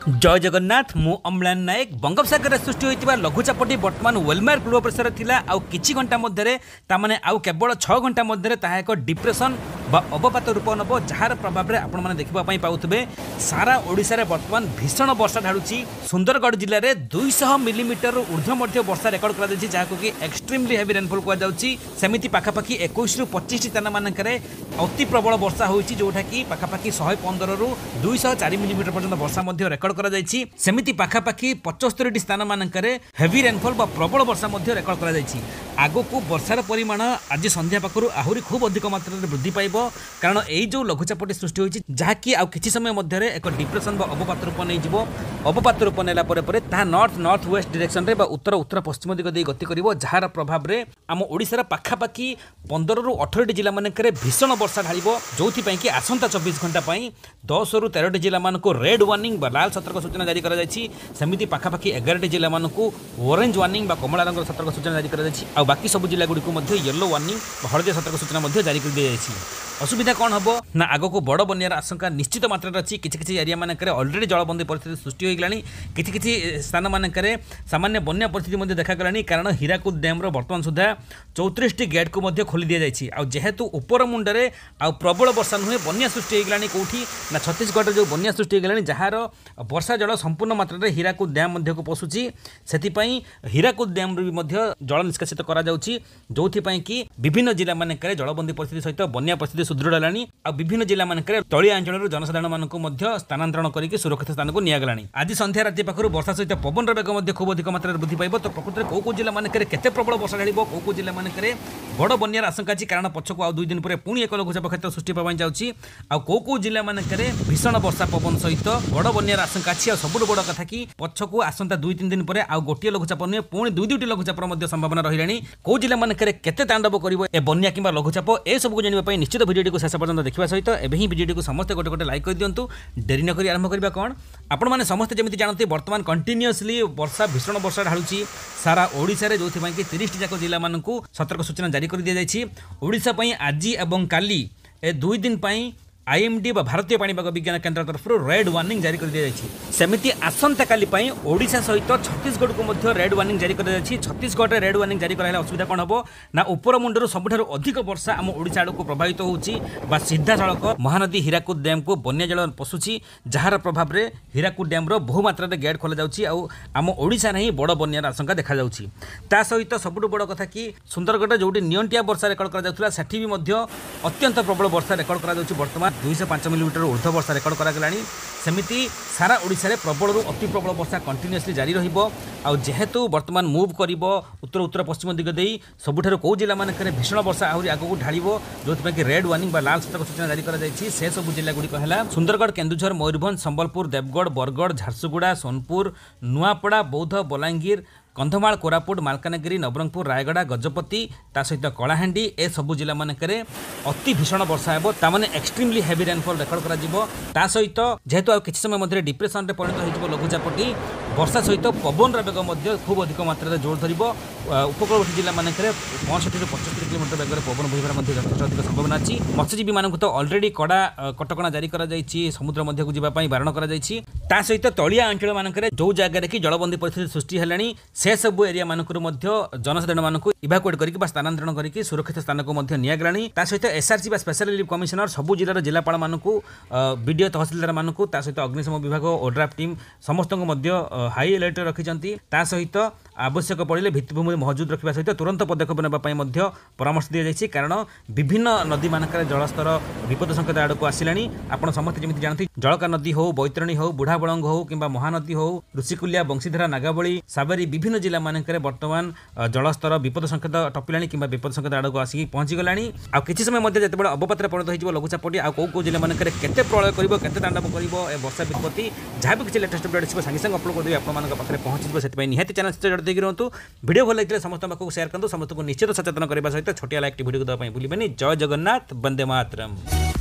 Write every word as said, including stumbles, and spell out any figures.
जय जगन्नाथ मु अम्लान नायक बंगोपसागर सृष्टि होता लघुचापटी बर्तमान वेलमार्क लो प्रेसर थिला आउ किछि घंटा मध्य तामाने आउ केवल छह घंटा मध्य ताहा एक डिप्रेशन बा अवपात रूप नब जार प्रभाव में आपण मैंने देखा पाउथे सारा ओडिशा रे बर्तमान भीषण वर्षा ढालुची। सुंदरगढ़ जिले में दुईश मिलीमीटर ऊर्ध्व मध्य वर्षा रेकर्ड कर जहाँ कि एक्सट्रीमली हेवी रेनफॉल कहुच्छी। सेमती पखापाखि इक्कीस रु पच्चीस स्थान मानक अति प्रबल वर्षा होती जोटा कि पखापाखि शहे पंदर रु दुईश चार मिलीमीटर पर्यंत वर्षा रेकर्ड करमती पखापाखि पचस्तरी स्थान मानक हेवी रेनफॉल बा प्रबल वर्षा रेकर्ड कर आग को वर्षार परिमाण आज संध्या पाखु आहरी खूब अधिक मात्रा वृद्धि पाइब कारण यही जो लघुचापटी सृष्टि होती जहाँकि आउ किछि समय मध्य एक डिप्रेशन बा अवपात रूप नहीं जीव अवपात रूप नेला परे परे ताहा नॉर्थ नॉर्थ वेस्ट डायरेक्शन रे बा उत्तर उत्तर पश्चिम दिग दे गति करिवो जार प्रभाव रे आम ओडिसा पखापाखि पंदर रु अठारह जिला मानक भीषण वर्षा ढालिबो जोथि पई कि आसंता चौबीस घंटा पई दस रु तेरह जिला मानक रेड वार्निंग बा लाल सतर्क सूचना जारी करा जायछि। सेमिति पखापाखि एगारह जिला मानक ऑरेंज वार्निंग बा कमला रंग सतर्क सूचना जारी करा जायछि आ बाकी सब जिला गुडी को मध्य येलो वार्निंग बा हळदिया सतर्क सूचना मध्य जारी कर दिया जायछि। असुविधा कौन हम ना आग को बड़ बन्यार आशंका निश्चित मात्रा अच्छी किसी किसी एरिया मानक अलरेडी जलबंदी परिस्थिति सृष्टि होगा किसी किसी स्थान मानक सामान्य बन्या परिस्थिति देखागला कारण हीराकुद डैम बर्तमान सुधा चौतीस टी गेट को खोली दि जाए जेहेतु उपर मुंडे आ प्रबल वर्षा नुहे बन्या सृष्टि होगा कौटी ना छत्तीसगढ़ जो बन्या सृष्टि होगा जार वर्षा जल संपूर्ण मात्रा हीराकुद डैम को पशुची से हीराकुद डैम जल निष्कासित करा जो कि विभिन्न जिला मानक जलबंदी परिस्थिति सहित बन्या परिस्थिति सुदृढ़ है आ विभिन्न जिला मानक तलिया अंचल जनसाधारण मानक स्थानांतरण करके सुरक्षित स्थान को नियागला। आज संध्या राति पाखु वर्षा सहित पवन वेग खूब अधिक मात्रा वृद्धि पाइब तो प्रकृति में कौ कौ जिला मानक केते प्रबल वर्षा ढाल कौ कौ जिला मानक बड़ बन्यार आशंका अच्छी कारण पछक आ दुई दिन पर पुणी एक लघुचाप क्षेत्र सृष्टि होगा जाऊँगी आ कौ कौ जिला मानक भीषण वर्षा पवन सहित बड़ बन्यार आशंका अच्छी आ सबुठ बड़ कथा कि पछक आसंता दुई तीन दिन पर आ गोटे लघुचाप नुहे पुणी दुई दुईटी लघुचापर संभावना रही कौ जिला मानक केते तांडव कर बन्या कि लघुचाप ए सबको जानवाई निश्चित भिडियो को शेष पर्यंत देखा सहित एवं ही भिडियो को समस्त गोटे गोटे लाइक कर दिंतु। डेरी नक आरंभ करवा कौन आपण मैंने समस्ते जमी जानते बर्तमान कंटिन्यूअसली वर्षा भीषण वर्षा ढालुची सारा ओडिशा रे जो कि तीस जाक जिला मानक सतर्क सूचना जारी कर दि जाएगी। ओडिशा पई आज एवं काली ए दुई दिन पई आईएमडी भारतीय पाणीपाग विज्ञान केन्द्र तरफ रेड वार्निंग जारी कर दिया सेमिति आसंता काली पई ओडिशा सहित छत्तीसगढ़ को मध्य रेड वार्निंग जारी कर दिया छत्तीसगढ़ में रेड वार्निंग जारी कराला असुविधा कौन हम ना उपर मुंडर सबुठ अधिक वर्षा आम ओडिशा आड़ को प्रभावित होउची बा सीधा सड़क महानदी हीराकुद डैम को बन्या जल पशुची जार प्रभाव में हीराकुद डैम बहुमात्रा गेट खोल जाउची आम ओडिशा नहीं बड़ बन्यार आशंका देखा जाउची। ता सहित सबुठ बड़ कथा कि सुंदरगढ़ जोटी नियंटिया वर्षा रेकर्ड करा जाउथला सेठी भी मध्य अत्यंत प्रबल वर्षा रेकर्ड करा जाउची बर्तमान दुईश पांच मिलीमीटर ऊर्ध्व वर्षा रेकर्ड करागला सेमिति सारा ओडिशा रे प्रबल रु अति प्रबल वर्षा कंटिन्यूअसली जारी रहिबो आ जेहेतु वर्तमान मूव करिबो उत्तर उत्तर पश्चिम दिग देई सबुठार कौ जिला मानक भीषण वर्षा आहरी आगक ढालिबो जो कि रेड वार्निंग बा लाल सतर्क सूचना जारी करा जायछि। से सब जिला गुडी कहला सुंदरगढ़ केन्दुझर मयूरभंज संबलपुर देवगढ़ बरगढ़ झारसुगुड़ा सोनपुर नुआपड़ा बौद्ध बलांगीर कंधमाल कोरापुट मालकानगिरी नवरंगपुर रायगड़ा गजपति ता सहित कलाहांडी ए सबु जिला मानक अति भीषण वर्षा हेबो तामाने एक्सट्रीमली हेवी रेनफॉल रेकर्ड करा जिवो ता सहित जेहेतु आ किछि समय मध्य डिप्रेशन रे परिणत होइजबो लघुचापटी वर्षा सहित पवन वेग मध्य खूब अधिक मात्रा जोर धरिबो उपकूलवर्ती जिला मानक पैंसठ रु पचहत्तर किलोमीटर वेगर पवन बहिबार मध्य यथेष्ट अधिक संभावना अच्छी। मत्स्यजीवी मानक तो अलरेडी कड़ा कटकणा जारी करा जायछि समुद्र मध्य को जीवा पई बारण करा जायछि ता सहित तलिया अंचल मानक जो जगह कि जलबंदी परिस्थिति सृष्टि हेलानी से सब एरिया मानक जनसाधारण मानक इवाकुएट करके स्थानांतरण करके सुरक्षित स्थान को नियागला सहित एसआरसी स्पेशल रिलीफ कमिशनर सबू जिलार जिलापाल मानक बीडीओ तहसिलदार मानक सहित अग्निशम विभाग ओड्राफ टीम समस्त हाई अलर्ट रखिंट सहित आवश्यक पड़े भित्तिभूमि मौजूद रखा सहित तुरंत पदक्षेप नापी परामर्श दी जाएगी कारण विभिन्न नदी मानक जलस्तर विपद संकेत आड़ को आसला आपड़ समस्त जमी जानते जलका नदी हो बैतरणी हो बुढ़ाबलंग हो कि महानदी हो ऋषिकुलिया बंशीधरा नागावली साबरी विभिन्न जिला मानक बर्तमान जलस्तर विपद संकेत टपिला कि विपद संकेत आड़ को आसिक पहुंची गला आ किसी समय मध्य जिते अवपात परिणत हो लघुचापटी आ कौ कौ जिला मानक केते प्रलय कर केते तांडव कर वर्षा विपत्ति जहाँ भी किसी लेटेस्ट अपडेट आसो सागे सागे अपलोड करदेवी आपंखे पहुंची से निहाती चैनल सहित देखिए रहतु वीडियो भल लगे समस्त पाखक शेयर करूँ समस्त को निश्चित सचेतन करने सहित छोटिया लाइक वीडियो को देवाई भूलें। जय जगन्नाथ वंदे मातरम।